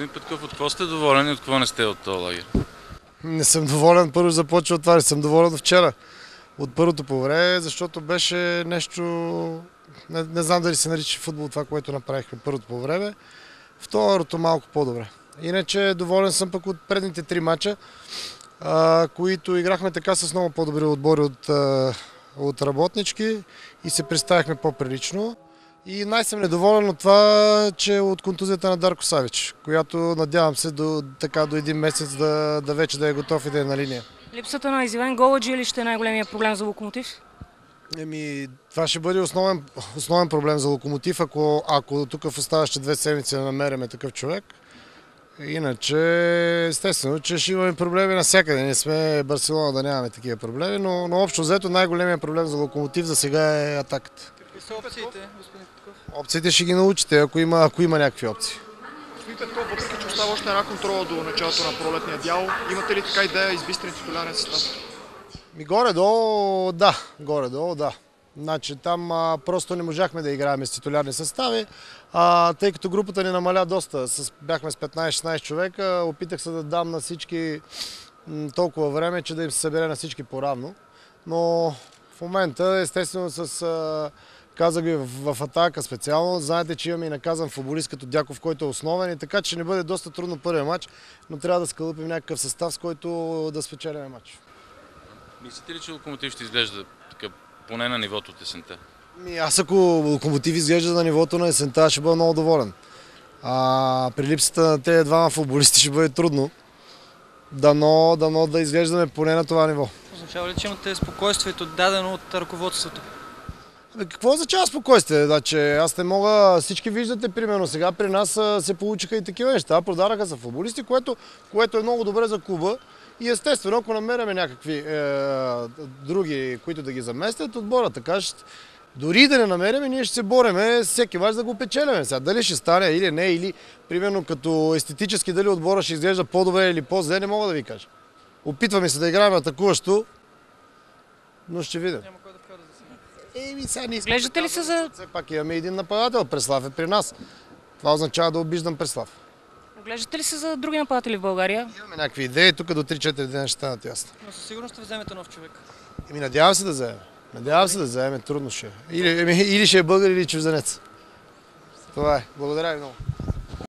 Господин Петков, от какво сте доволен и от какво не сте от този лагер? Не съм доволен, първо започва от това, не съм доволен от вчера. От първото по време, защото беше нещо, не знам дали се нарича футбол това, което направихме първото по време. Второто малко по-добре. Иначе доволен съм пък от предните 3 мача, които играхме така с много по-добри отбори от работнички и се представихме по-прилично. И най-съм недоволен от това, че от контузията на Дарко Савич, която надявам се до един месец да вече да е готов и да е на линия. Липсата на изявен голаджи ли ще е най-големия проблем за Локомотив? Това ще бъде основен проблем за Локомотив, ако тук в оставащите 2 седмици да намериме такъв човек. Иначе, естествено, че ще имаме проблеми навсякъде. Ние сме Барселона да нямаме такива проблеми, но общо взето най-големият проблем за Локомотив за сега е атаката. Какви са опциите, господин Петков? Опциите ще ги научите, ако има някакви опции. Господин Петков, въпреки че остава още една контрола до началото на пролетния дял, имате ли така идея избистрен титулярен състав? Горе-долу да. Значи там просто не можахме да играем с титулярни състави, тъй като групата ни намаля доста. Бяхме с 15-16 човека, опитах се да дам на всички толкова време, че да им се събере на всички по-равно. Но в момента, естествено, казах ви в атака специално, знаете, че имаме и наказан футболист като Дяков, който е основен, и така че ще ни бъде доста трудно първия матч, но трябва да скалъпим някакъв състав, с който да спечелим матч. Мислите ли, че Локомотив ще изглежда така, поне на нивото от есента? Аз ако Локомотив изглежда на нивото на есента, ще бъда много доволен. При липсата на тези двама футболисти ще бъде трудно. Дано да изглеждаме поне на това ниво. Означава ли, че имате спокойствието дадено от ръководството? Какво означава спокойствие? Значи, аз не мога, всички виждате, примерно сега при нас се получиха и такива неща, продараха се футболисти, което е много добре за клуба. И естествено, ако намеряме някакви други, които да ги заместят, отбора така дори да не намеряме, ние ще се бореме всеки мач да го печелиме. Сега, дали ще стане или не, или примерно като естетически дали отбора ще изглежда по-добре или по-зле, не мога да ви кажа. Опитваме се да играем атакуващо, но ще видим. Няма кой да вкара за сега. Глеждате ли се за... Все пак имаме един нападател, Преслав е при нас. Това означава да обиждам Преслав. Глеждате ли се за други нападатели в България? Имаме някакви идеи, тук до 3-4 дни ще станат ясно. Но със сигурност ще вземете нов човек. Надявам се да вземем. Трудно ще е. Или ще е българин, или чужденец. Това е. Благодаря ви много.